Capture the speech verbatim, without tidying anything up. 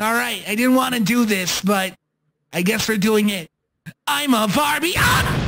Alright, I didn't want to do this, but I guess we're doing it. I'm a Barbie. Ah!